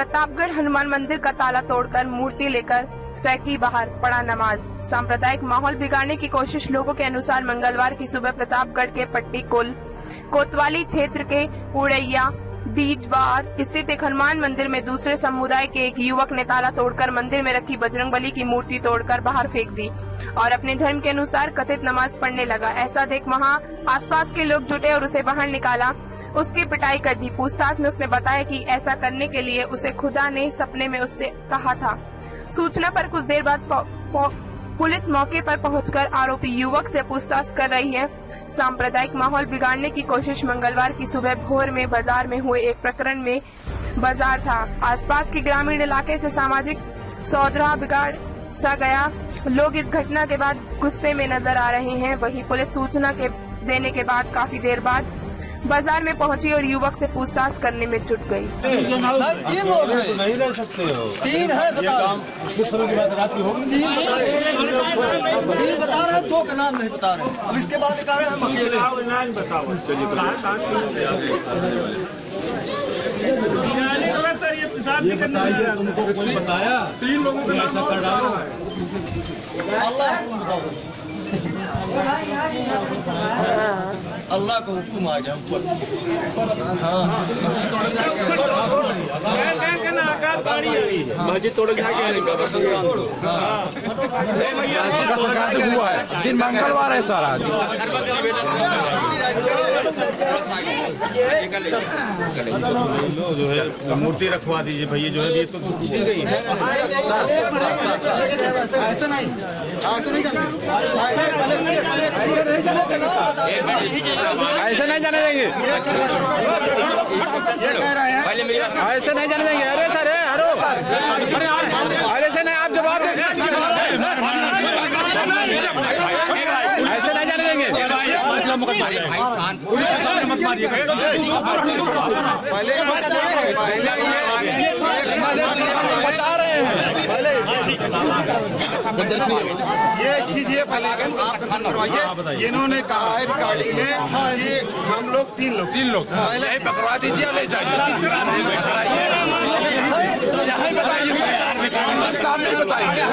प्रतापगढ़ हनुमान मंदिर का ताला तोड़कर मूर्ति लेकर फेंकी बाहर, पड़ा नमाज। सांप्रदायिक माहौल बिगाड़ने की कोशिश। लोगों के अनुसार मंगलवार की सुबह प्रतापगढ़ के पट्टी कोतवाली क्षेत्र के उड़ैया बीजवार स्थित एक हनुमान मंदिर में दूसरे समुदाय के एक युवक ने ताला तोड़कर मंदिर में रखी बजरंगबली की मूर्ति तोड़कर बाहर फेंक दी और अपने धर्म के अनुसार कथित नमाज पढ़ने लगा। ऐसा देख वहां आसपास के लोग जुटे और उसे बाहर निकाला, उसकी पिटाई कर दी। पूछताछ में उसने बताया कि ऐसा करने के लिए उसे खुदा ने सपने में उससे कहा था। सूचना पर कुछ देर बाद पुलिस मौके पर पहुंचकर आरोपी युवक से पूछताछ कर रही है। सांप्रदायिक माहौल बिगाड़ने की कोशिश। मंगलवार की सुबह भोर में बाजार में हुए एक प्रकरण में बाजार था। आसपास के ग्रामीण इलाके से सामाजिक सौहार्द बिगाड़ सा गया। लोग इस घटना के बाद गुस्से में नजर आ रहे हैं। वहीं पुलिस सूचना देने के बाद काफी देर बाद बाजार में पहुंची और युवक से पूछताछ करने में जुट गई। 3 लोग हैं, तो नहीं रह सकते हो। 3 है, बता किस समय की बात रात की होगी। 3 बता रहे हैं, 2 का नाम नहीं बता रहे। अब इसके बाद बता रहे हैं हम अकेले। ये बताइए, तुमको कोई बताया? 3 लोगों को ऐसा कर डालो। अल्लाह का हुक्म आ गया ऊपर। मस्जिद तोड़ हुआ है, दिन मंगलवार है सारा। जो है मूर्ति रखवा दीजिए भैया, जो है ये तो दी गई है। ऐसा नहीं ऐसे नहीं जाने देंगे, ऐसे नहीं जाने देंगे। अरे सर, अरे से नहीं, आप जवाब दें। ऐसे नहीं जाने देंगे। बचा रहे हैं ये चीज, ये पहले आप करवाइए। इन्होंने कहा है रिकॉर्डिंग में कि हम लोग 3 लोग पहले पकड़वा दीजिए, ले जाइए। यही बताइए, सामने बताइए।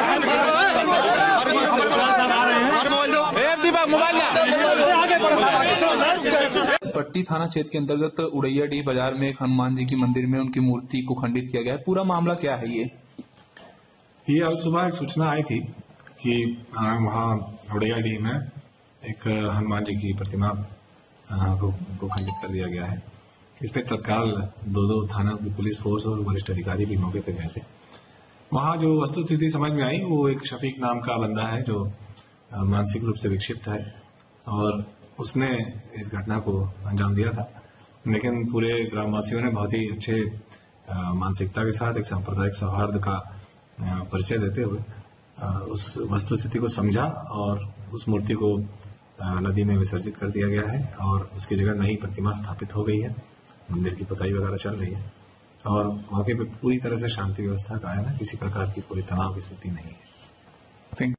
पट्टी थाना क्षेत्र के अंतर्गत उड़ैयाडीह बाजार में एक हनुमान जी की मंदिर में उनकी मूर्ति को खंडित किया गया है। पूरा मामला क्या है? ये आज सुबह एक सूचना आई थी कि वहाँ उड़ैयाडीह में एक हनुमान जी की प्रतिमा को खंडित कर दिया गया है। इस पे तत्काल 2 थाना की पुलिस फोर्स और वरिष्ठ अधिकारी भी मौके पर गए थे। वहाँ जो वस्तुस्थिति समझ में आई, वो एक शफीक नाम का बंदा है जो मानसिक रूप से विक्षिप्त है और उसने इस घटना को अंजाम दिया था। लेकिन पूरे ग्रामवासियों ने बहुत ही अच्छे मानसिकता के साथ एक सांप्रदायिक सौहार्द का परिचय देते हुए उस वस्तुस्थिति को समझा और उस मूर्ति को नदी में विसर्जित कर दिया गया है और उसकी जगह नई प्रतिमा स्थापित हो गई है। मंदिर की पुताई वगैरह चल रही है और मौके पर पूरी तरह से शांति व्यवस्था कायम है। किसी प्रकार की कोई तनाव की स्थिति नहीं है।